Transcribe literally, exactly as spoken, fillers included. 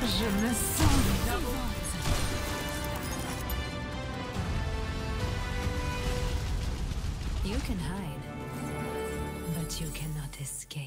Je me sens vivante. You can hide, but you cannot escape.